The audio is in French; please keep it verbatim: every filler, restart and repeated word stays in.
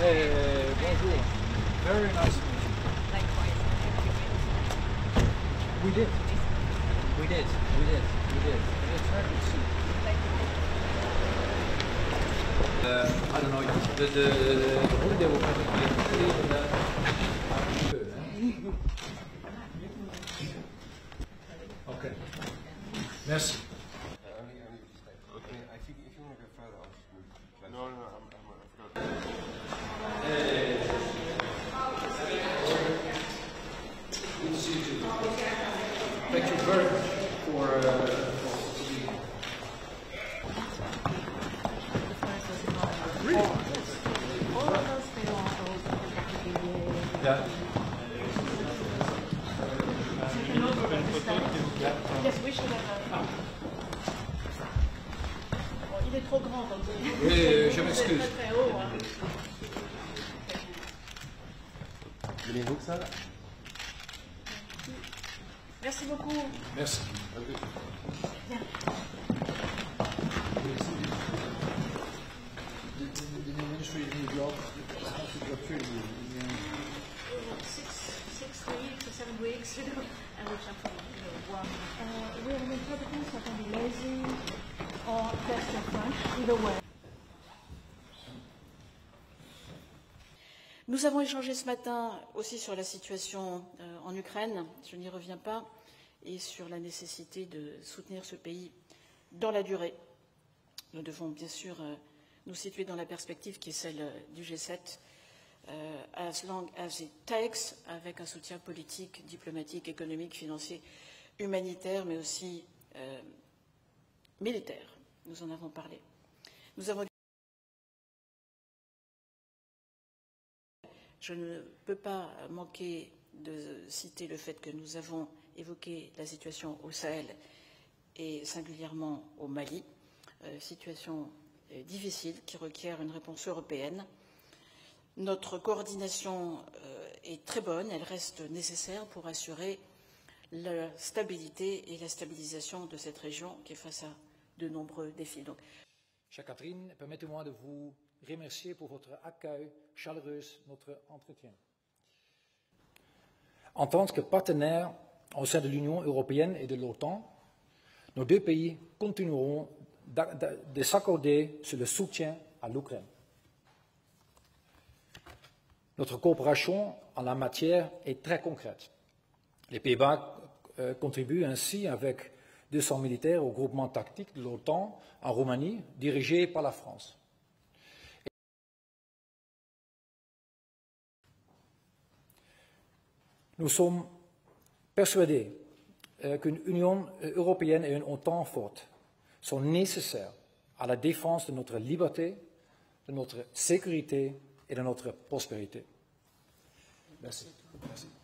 Hey, bonjour. Very nice to meet you. Likewise. We did. We did. We did. We did. And it's very good to see you. Uh, I don't know, the, the, the holiday will probably be complete and uh, okay. Merci. Okay, I think if you want to go further, I'll just move. No, no, I'm, I'm, I've got. Hey. Good to see you too. Thank you very much for, uh, for being here. Really? All of those people are old. Yeah. Yes, we should have a... Bon, il est trop grand, donc... Oui, je m'excuse. C'est très très haut, hein. Voulez-vous que ça? Merci beaucoup. Merci. Bien. Six, six weeks or seven weeks, you know, and which I'm from, you know, one. Uh, we're in interpreting, so I can be lazy or best in French, either way. Nous avons échangé ce matin aussi sur la situation euh, en Ukraine, je n'y reviens pas, et sur la nécessité de soutenir ce pays dans la durée. Nous devons bien sûr euh, nous situer dans la perspective qui est celle euh, du G sept, euh, as long as it takes, avec un soutien politique, diplomatique, économique, financier, humanitaire, mais aussi euh, militaire. Nous en avons parlé. Nous avons Je ne peux pas manquer de citer le fait que nous avons évoqué la situation au Sahel et singulièrement au Mali, euh, situation euh, difficile qui requiert une réponse européenne. Notre coordination euh, est très bonne, elle reste nécessaire pour assurer la stabilité et la stabilisation de cette région qui est face à de nombreux défis. Donc, Chère Catherine, permettez-moi de vous remercier pour votre accueil chaleureux, notre entretien. En tant que partenaires au sein de l'Union européenne et de l'OTAN, nos deux pays continueront de s'accorder sur le soutien à l'Ukraine. Notre coopération en la matière est très concrète. Les Pays-Bas euh, contribuent ainsi avec deux cents militaires au groupement tactique de l'OTAN en Roumanie, dirigé par la France. Nous sommes persuadés euh, qu'une Union européenne et une OTAN forte sont nécessaires à la défense de notre liberté, de notre sécurité et de notre prospérité. Merci. Merci.